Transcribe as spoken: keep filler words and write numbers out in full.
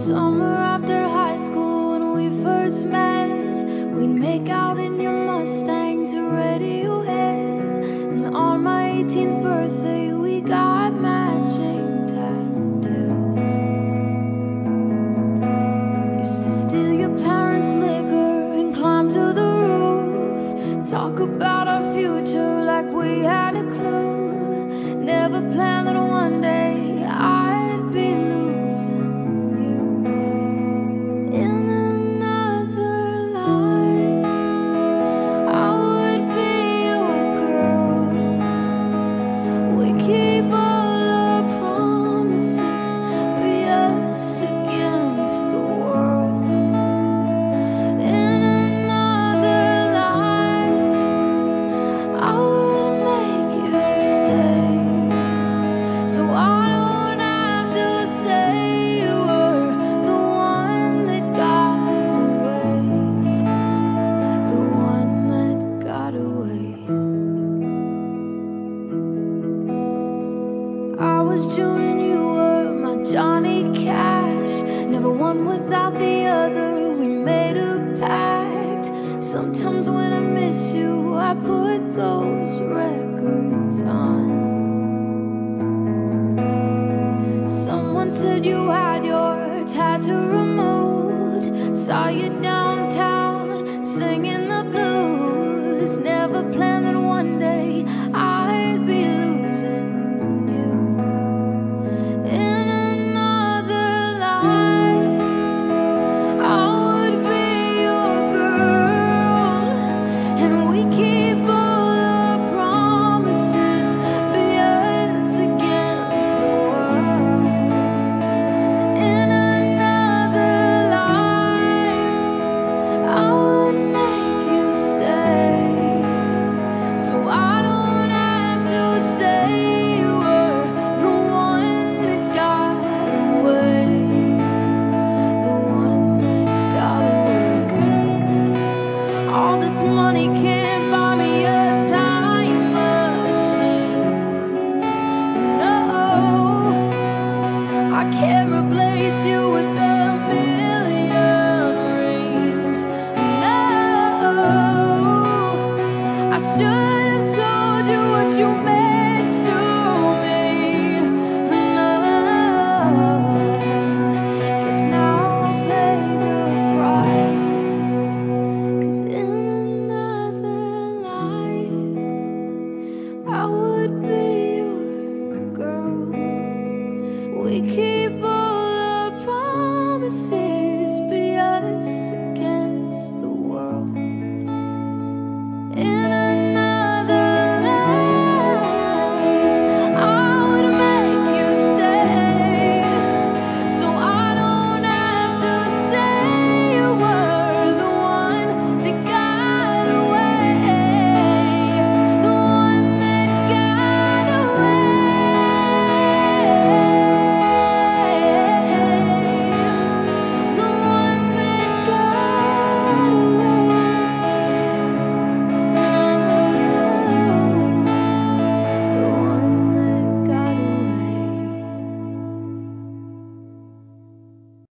Summer after high school when we first met, we'd make out in your Mustang to Radiohead. And on my eighteenth birthday we got matching tattoos. Used to steal your parents' liquor and climb to the roof, talk about our future like we had a clue. Never planned that one day I'd be losing you. In another life I would be your girl. We keep all our promises, be us against the world. In another life I would make you stay, so I don't have to say you were the one that got away, the one that got away. I was June and you were my Johnny Cash, never one without the other, we made a pact. Sometimes when I miss you I put those records on. Someone said you had your tattoo removed, saw you downtown singing the blues. Never planned that one day I'd be losing you. In another life I would be your girl, and we keep all our promises, be us against the world. In another life I would make you stay, so I don't have to say you were the one that got away, the one that got away. All this money can't buy me a time machine. No, I can't replace you with a million rings. No, I should have told you what you meant to me. No, guess now I'll pay the price, 'cause in another life I would be your girl. We keep all our promises,